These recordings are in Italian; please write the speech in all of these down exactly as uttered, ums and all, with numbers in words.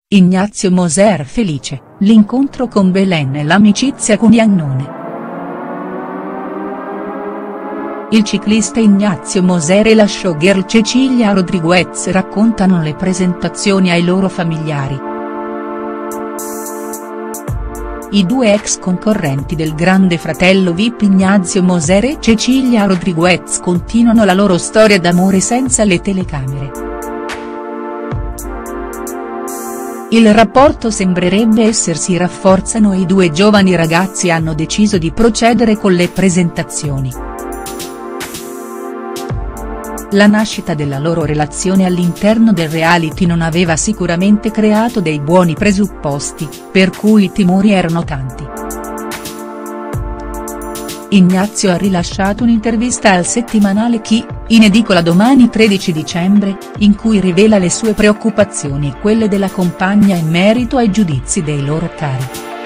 Ignazio Moser felice, l'incontro con Belen e l'amicizia con Iannone. Il ciclista Ignazio Moser e la showgirl Cecilia Rodriguez raccontano le presentazioni ai loro familiari. I due ex concorrenti del Grande Fratello V I P Ignazio Moser e Cecilia Rodriguez continuano la loro storia d'amore senza le telecamere. Il rapporto sembrerebbe essersi rafforzano e i due giovani ragazzi hanno deciso di procedere con le presentazioni. La nascita della loro relazione all'interno del reality non aveva sicuramente creato dei buoni presupposti, per cui i timori erano tanti. Ignazio ha rilasciato un'intervista al settimanale Chi, in edicola domani tredici dicembre, in cui rivela le sue preoccupazioni e quelle della compagna in merito ai giudizi dei loro cari.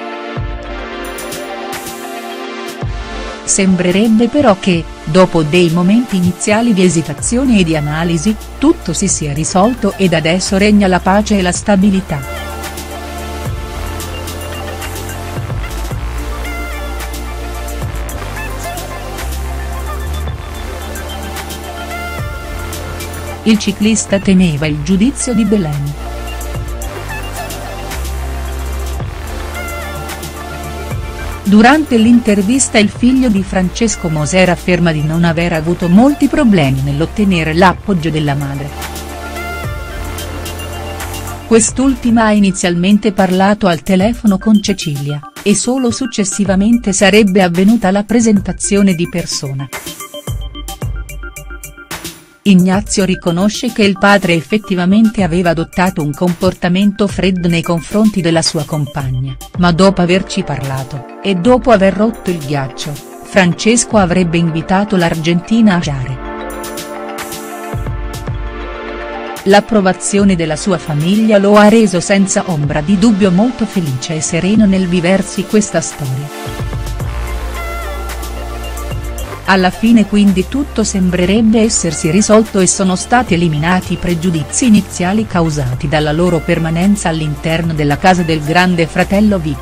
Sembrerebbe però che, dopo dei momenti iniziali di esitazione e di analisi, tutto si sia risolto ed adesso regna la pace e la stabilità. Il ciclista temeva il giudizio di Belen. Durante l'intervista il figlio di Francesco Moser afferma di non aver avuto molti problemi nell'ottenere l'appoggio della madre. Quest'ultima ha inizialmente parlato al telefono con Cecilia, e solo successivamente sarebbe avvenuta la presentazione di persona. Ignazio riconosce che il padre effettivamente aveva adottato un comportamento freddo nei confronti della sua compagna, ma dopo averci parlato, e dopo aver rotto il ghiaccio, Francesco avrebbe invitato l'Argentina a giocare. L'approvazione della sua famiglia lo ha reso senza ombra di dubbio molto felice e sereno nel viversi questa storia. Alla fine quindi tutto sembrerebbe essersi risolto e sono stati eliminati i pregiudizi iniziali causati dalla loro permanenza all'interno della casa del Grande Fratello V I P.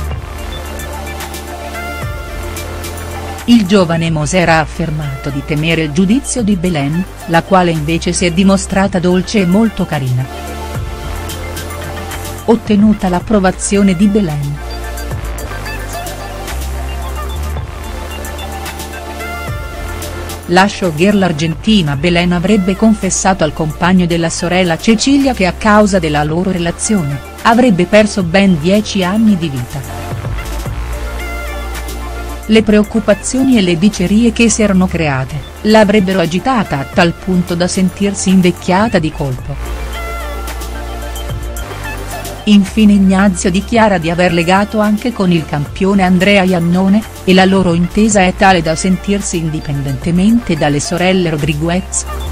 Il giovane Moser ha affermato di temere il giudizio di Belen, la quale invece si è dimostrata dolce e molto carina. Ottenuta l'approvazione di Belen. La showgirl argentina Belen avrebbe confessato al compagno della sorella Cecilia che a causa della loro relazione, avrebbe perso ben dieci anni di vita. Le preoccupazioni e le dicerie che si erano create, l'avrebbero agitata a tal punto da sentirsi invecchiata di colpo. Infine Ignazio dichiara di aver legato anche con il campione Andrea Iannone, e la loro intesa è tale da sentirsi indipendentemente dalle sorelle Rodriguez.